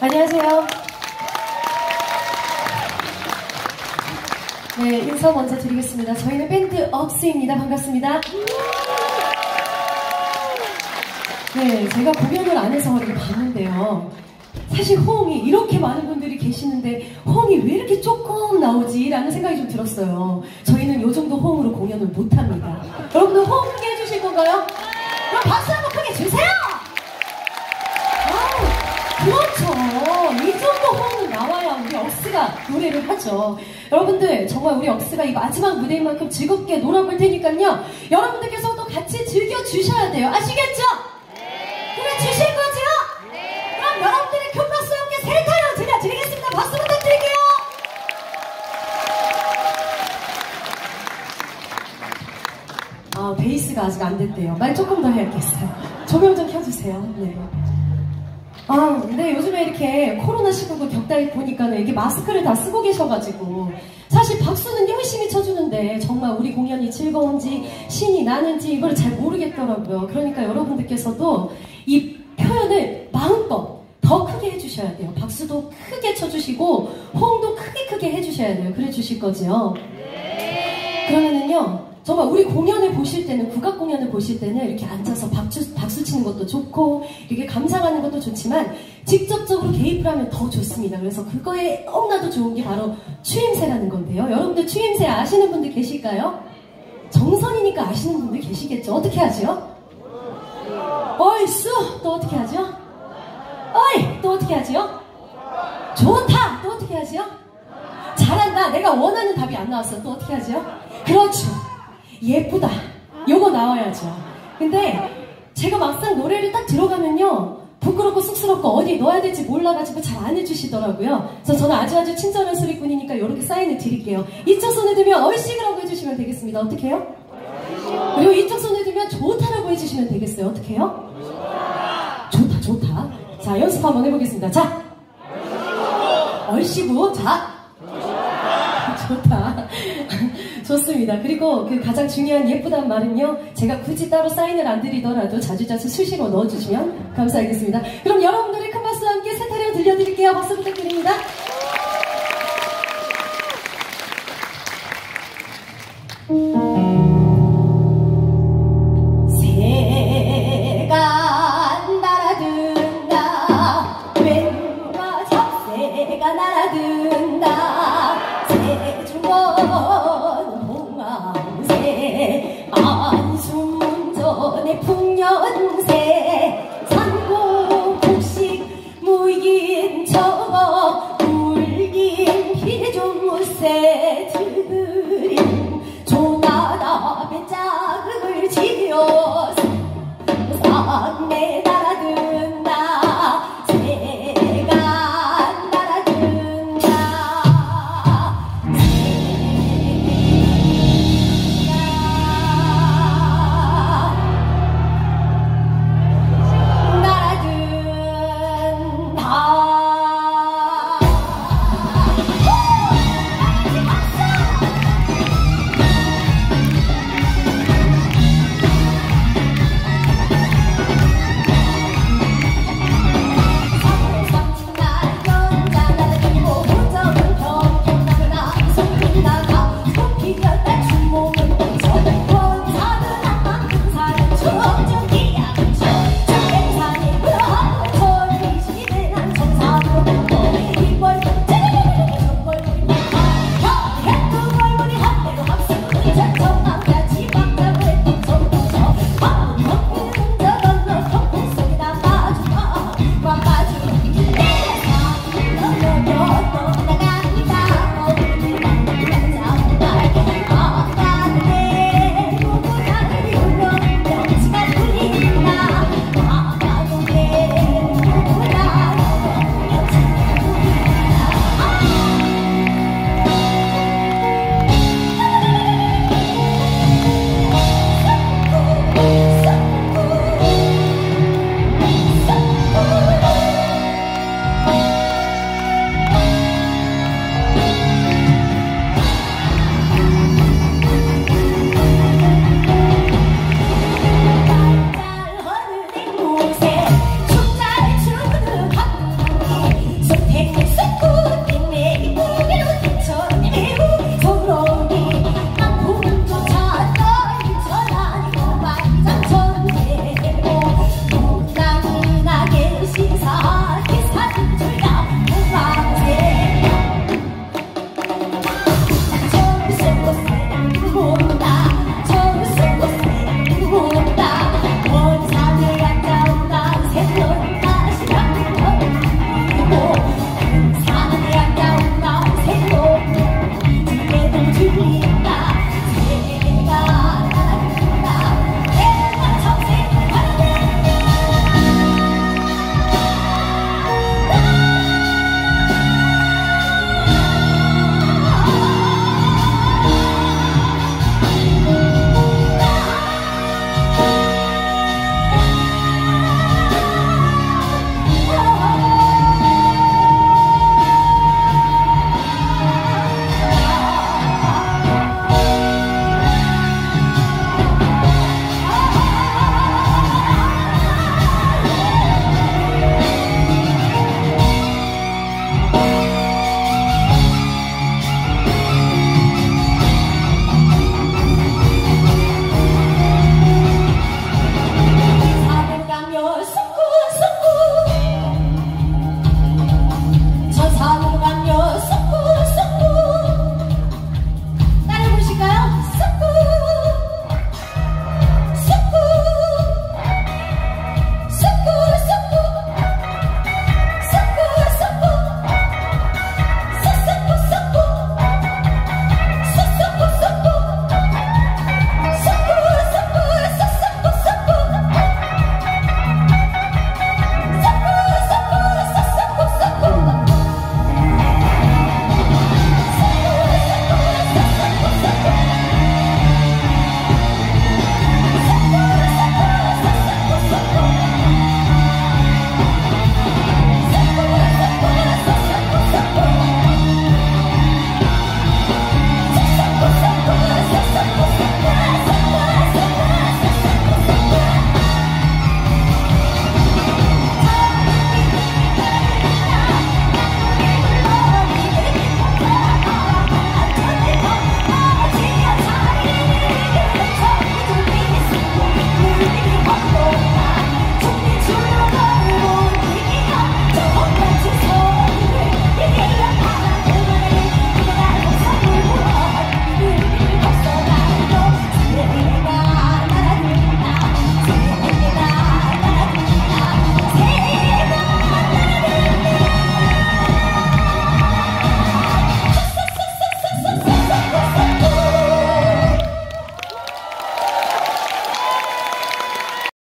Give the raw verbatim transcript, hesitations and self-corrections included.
안녕하세요. 네, 인사 먼저 드리겠습니다. 저희는 밴드 억스입니다. 반갑습니다. 네, 제가 공연을 안 해서 이렇게 봤는데요. 사실 호응이 이렇게 많은 분들이 계시는데 호응이 왜 이렇게 조금 나오지? 라는 생각이 좀 들었어요. 저희는 이 정도 호응으로 공연을 못합니다. 여러분들 호응 크게 해주실 건가요? 그럼 박수 한번 크게 주세요! 아우, 그렇죠. 이 정도 호응은 나와야 우리 억스가 노래를 하죠. 여러분들 정말 우리 억스가 이 마지막 무대인 만큼 즐겁게 놀아볼 테니까요. 여러분들께서도 같이 즐겨주셔야 돼요. 아시겠죠? 그래 주실 거죠? 그럼 여러분들의 큰 박수와 함께 세 타령 들려드리겠습니다. 박수 부탁드릴게요. 아, 베이스가 아직 안 됐대요. 말 조금 더 해야겠어요. 조명 좀 켜주세요. 네. 아, 근데 요즘에 이렇게 코로나십구 겪다 보니까는 이렇게 마스크를 다 쓰고 계셔가지고 사실 박수는 열심히 쳐주는데 정말 우리 공연이 즐거운지 신이 나는지 이걸 잘 모르겠더라고요. 그러니까 여러분들께서도 이 표현을 마음껏 더 크게 해주셔야 돼요. 박수도 크게 쳐주시고 호응도 크게 크게 해주셔야 돼요. 그래 주실 거죠? 그러면은요 정말 우리 공연을 보실 때는, 국악 공연을 보실 때는 이렇게 앉아서 박수, 박수 치는 것도 좋고 이렇게 감상하는 것도 좋지만 직접적으로 개입을 하면 더 좋습니다. 그래서 그거에 너무나도 좋은 게 바로 추임새라는 건데요. 여러분들 추임새 아시는 분들 계실까요? 정선이니까 아시는 분들 계시겠죠? 어떻게 하죠? 얼쑤! 또 어떻게 하죠? 어이! 또 어떻게 하죠? 좋다! 또 어떻게 하죠? 잘한다! 내가 원하는 답이 안 나왔어. 또 어떻게 하죠? 그렇죠. 예쁘다. 요거 나와야죠. 근데 제가 막상 노래를 딱 들어가면요 부끄럽고 쑥스럽고 어디 넣어야 될지 몰라가지고 잘 안 해주시더라고요. 그래서 저는 아주 아주 친절한 소리꾼이니까 이렇게 사인을 드릴게요. 이쪽 손을 들면 얼씨구라고 해주시면 되겠습니다. 어떻게 해요? 그리고 이쪽 손을 들면 좋다라고 해주시면 되겠어요. 어떻게 해요? 좋다 좋다. 자 연습 한번 해보겠습니다. 자 얼씨구. 자 좋다. 좋습니다. 그리고 그 가장 중요한 예쁘다는 말은요 제가 굳이 따로 사인을 안 드리더라도 자주자주 수시로 넣어주시면 감사하겠습니다. 그럼 여러분들의 큰 박수와 함께 새 타령 들려드릴게요. 박수 부탁드립니다. 새가 날아든다 웬가 잡새가 날아든다 새중원 홍암새 안순전의 풍년새